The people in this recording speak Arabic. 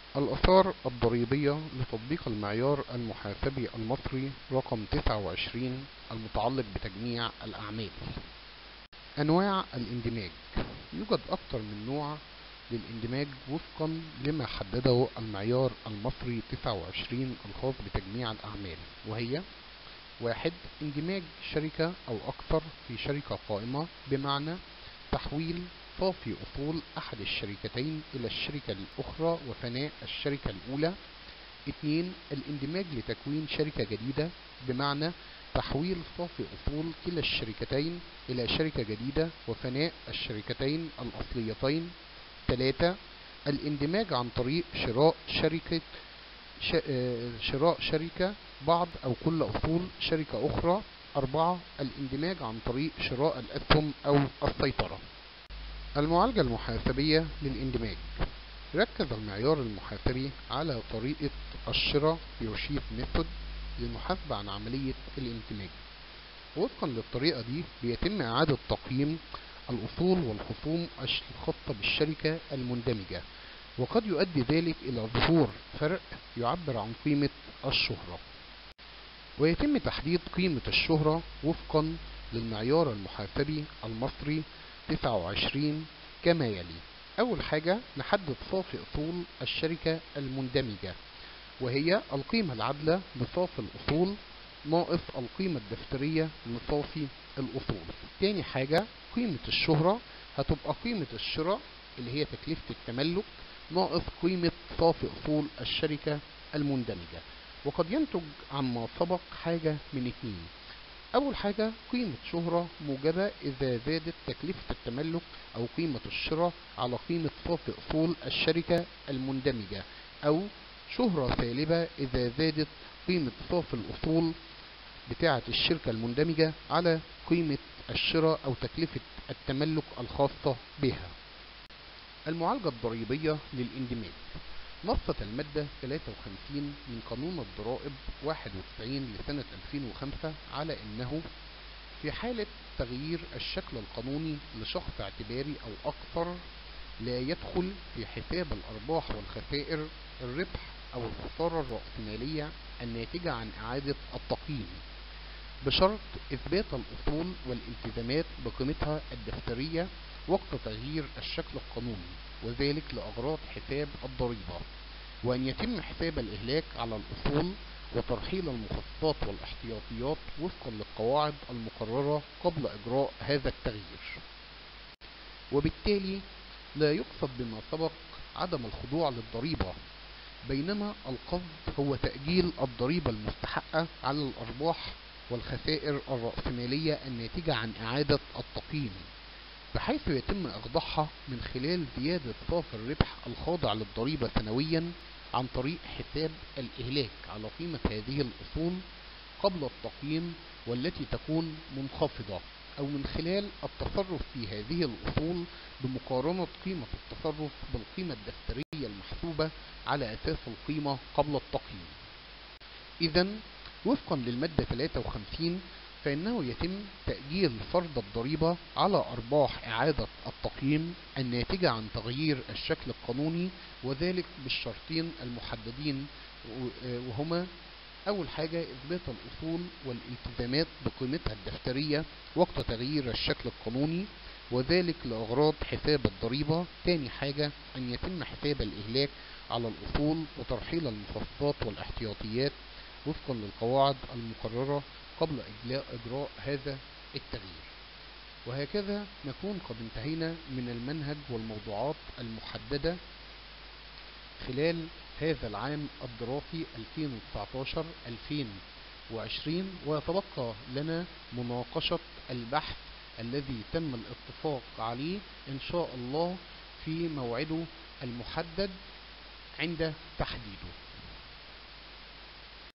الآثار الضريبية لتطبيق المعيار المحاسبي المصري رقم 29 المتعلق بتجميع الأعمال. أنواع الاندماج: يوجد أكثر من نوع للاندماج وفقا لما حدده المعيار المصري 29 الخاص بتجميع الأعمال، وهي: 1. اندماج شركة أو أكثر في شركة قائمة، بمعنى تحويل صافي أصول أحد الشركتين إلى الشركة الأخرى وفناء الشركة الأولى. 2. الاندماج لتكوين شركة جديدة، بمعنى تحويل صافي أصول كلا الشركتين إلى شركة جديدة وفناء الشركتين الأصليتين. 3. الاندماج عن طريق شراء شركة بعض أو كل أصول شركة أخرى. 4. الاندماج عن طريق شراء الأسهم أو السيطرة. المعالجة المحاسبية للاندماج: ركز المعيار المحاسبي على طريقة الشراء بيرشيف ميثود للمحاسبة عن عملية الاندماج. وفقا للطريقة دي بيتم إعادة تقييم الأصول والخصوم الخاصة بالشركة المندمجة، وقد يؤدي ذلك إلى ظهور فرق يعبر عن قيمة الشهرة. ويتم تحديد قيمة الشهرة وفقا للمعيار المحاسبي المصري 29 كما يلي: أول حاجة نحدد صافي أصول الشركة المندمجة، وهي القيمة العادلة لصافي الأصول ناقص القيمة الدفترية لصافي الأصول. تاني حاجة قيمة الشهرة هتبقى قيمة الشراء اللي هي تكلفة التملك ناقص قيمة صافي أصول الشركة المندمجة. وقد ينتج عما سبق حاجة من اتنين: أول حاجة قيمة شهرة موجبة إذا زادت تكلفة التملك أو قيمة الشراء على قيمة صافي أصول الشركة المندمجة، أو شهرة سالبة إذا زادت قيمة صافي الأصول بتاعة الشركة المندمجة على قيمة الشراء أو تكلفة التملك الخاصة بها. المعالجة الضريبية للاندماج: نصت المادة 53 من قانون الضرائب 91 لسنة 2005 على أنه في حالة تغيير الشكل القانوني لشخص اعتباري أو أكثر لا يدخل في حساب الأرباح والخسائر الربح أو الخسارة الرأسمالية الناتجة عن إعادة التقييم، بشرط إثبات الأصول والالتزامات بقيمتها الدفترية وقت تغيير الشكل القانوني، وذلك لأغراض حساب الضريبة، وأن يتم حساب الإهلاك على الأصول وترحيل المخصصات والاحتياطيات وفقا للقواعد المقررة قبل إجراء هذا التغيير. وبالتالي لا يقصد بما سبق عدم الخضوع للضريبة، بينما القصد هو تأجيل الضريبة المستحقة على الأرباح والخسائر الرأسمالية الناتجة عن إعادة التقييم، بحيث يتم إخضاعها من خلال زيادة صافي الربح الخاضع للضريبة سنويا عن طريق حساب الإهلاك على قيمة هذه الأصول قبل التقييم والتي تكون منخفضة، أو من خلال التصرف في هذه الأصول بمقارنة قيمة التصرف بالقيمة الدفترية المحسوبة على أساس القيمة قبل التقييم. إذن وفقا للمادة 53 فإنه يتم تأجيل فرض الضريبة على أرباح إعادة التقييم الناتجة عن تغيير الشكل القانوني، وذلك بالشرطين المحددين، وهما: أول حاجة إثبات الأصول والالتزامات بقيمتها الدفترية وقت تغيير الشكل القانوني، وذلك لأغراض حساب الضريبة. تاني حاجة أن يتم حساب الإهلاك على الأصول وترحيل المخصصات والاحتياطيات وفقا للقواعد المقررة قبل إجراء هذا التغيير. وهكذا نكون قد انتهينا من المنهج والموضوعات المحددة خلال هذا العام الدراسي 2019-2020، ويتبقى لنا مناقشة البحث الذي تم الاتفاق عليه إن شاء الله في موعده المحدد عند تحديده.